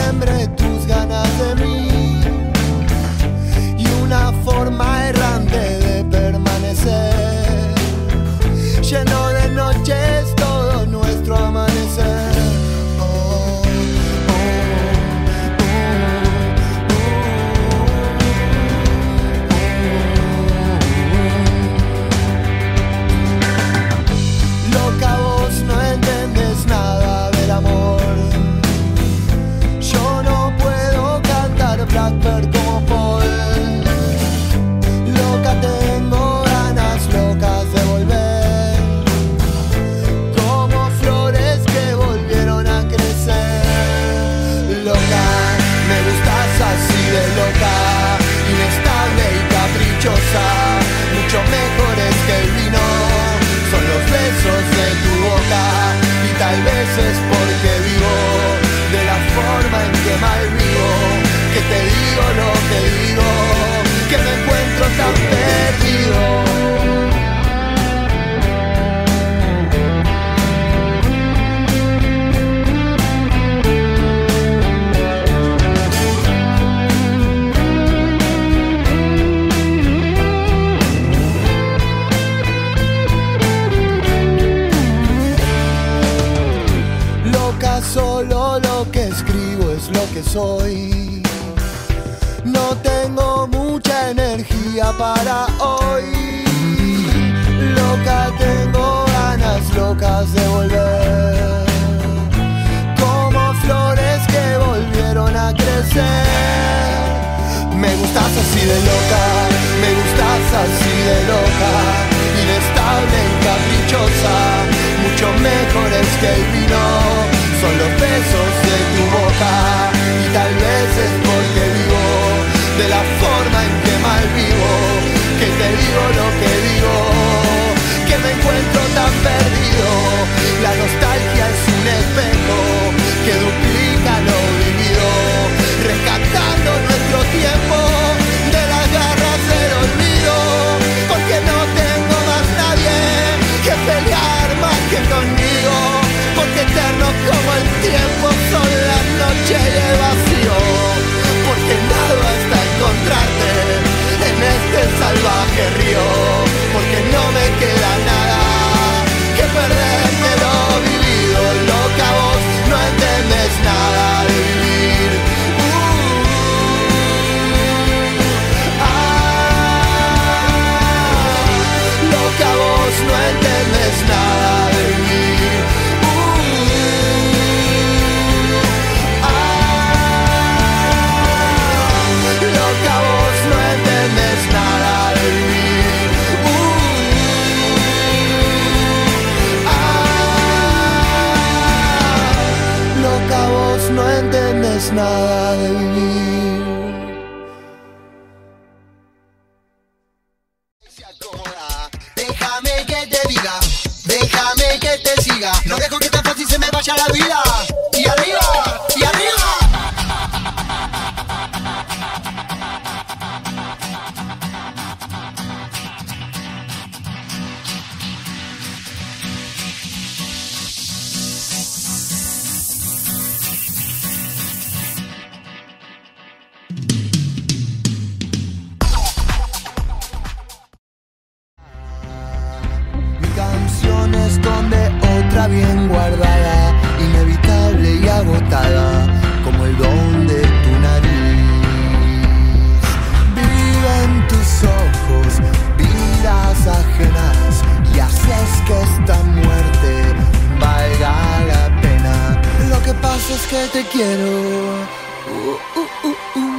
sembré tus ganas de mí y una forma errante de permanecer, lleno de noches todo nuestro amanecer. Loca, vos no entendés nada del amor. Yo no puedo cantar Blackbird como Paul. Loca, tengo ganas locas de volver, como flores que volvieron a crecer. Loca, me gustas así de loca, inestable y caprichosa, mucho mejores que el vino son los besos de tu boca. Y tal vez es porque vivo de la forma en que malvivo, que te digo lo que digo, que me encuentro tan perdido. Solo lo que escribo es lo que soy. No tengo mucha energía para hoy. Loca, tengo ganas locas de volver, como flores que volvieron a crecer. Me gustas así de loca, me gustas así de loca, inestable y caprichosa, mucho mejores que el vino son los besos de tu boca. Y tal vez es porque vivo de la forma en que malvivo, que te digo lo que digo, que me encuentro tan perdido. La nostalgia es un espejo que duplica lo vivido, rescatando nuestro tiempo de las garras del olvido. Porque no tengo más nadie que pelear más que conmigo, porque eterno como el tiempo son las noches y el vacío, porque nado hasta encontrarte en este salvaje río, porque no me queda nada que perderme lo vivido. Loca, vos no entendés nada de vivir. Loca, vos no entendés nada de vivir. Loca, vos no entendés nada de vivir. Loca, vos no entendés nada de vivir. Se acomoda, déjame que te diga, déjame que te siga. No dejo que tan fácil se me vaya la vida. Y arriba, y arriba. Canciones donde otra bien guardada, inevitable y agotada, como el don de tu nariz. Viven tus ojos, vidas ajenas, y haces que esta muerte valga la pena. Lo que pasa es que te quiero.